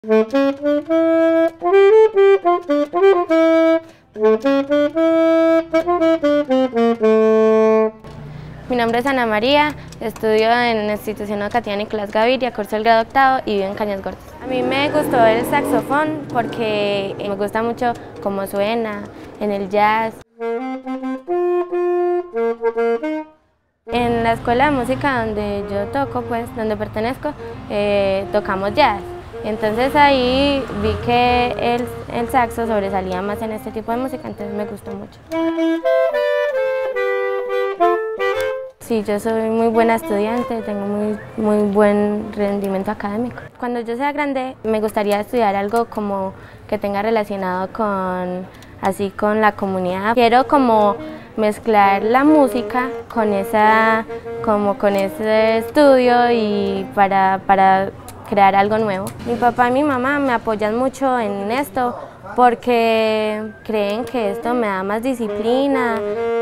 Mi nombre es Ana María, estudio en la institución educativa Nicolás Gaviria, curso el grado octavo y vivo en Cañas Gordas. A mí me gustó el saxofón porque me gusta mucho cómo suena en el jazz. En la escuela de música donde yo toco, donde pertenezco, tocamos jazz. Entonces ahí vi que el saxo sobresalía más en este tipo de música, entonces me gustó mucho. Sí, yo soy muy buena estudiante, tengo muy buen rendimiento académico. Cuando yo sea grande me gustaría estudiar algo como que tenga relacionado con la comunidad. Quiero como mezclar la música con ese estudio y para crear algo nuevo. Mi papá y mi mamá me apoyan mucho en esto porque creen que esto me da más disciplina.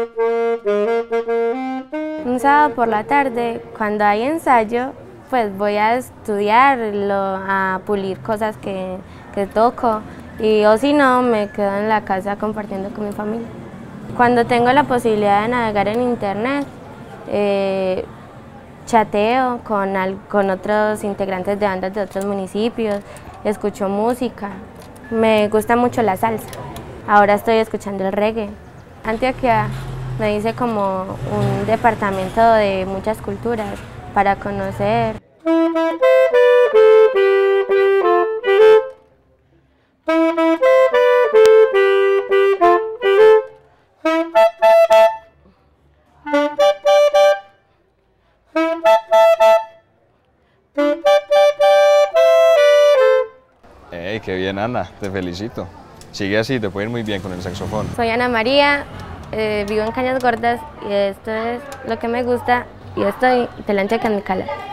Un sábado por la tarde, cuando hay ensayo, pues voy a estudiarlo, a pulir cosas que toco, o si no, me quedo en la casa compartiendo con mi familia. Cuando tengo la posibilidad de navegar en internet, chateo con otros integrantes de bandas de otros municipios, escucho música. Me gusta mucho la salsa. Ahora estoy escuchando el reggae. Antioquia me dice como un departamento de muchas culturas para conocer. ¡Hey, qué bien, Ana! Te felicito. Sigue así, te puede ir muy bien con el saxofón. Soy Ana María, vivo en Cañas Gordas y esto es lo que me gusta y estoy delante de Canicala.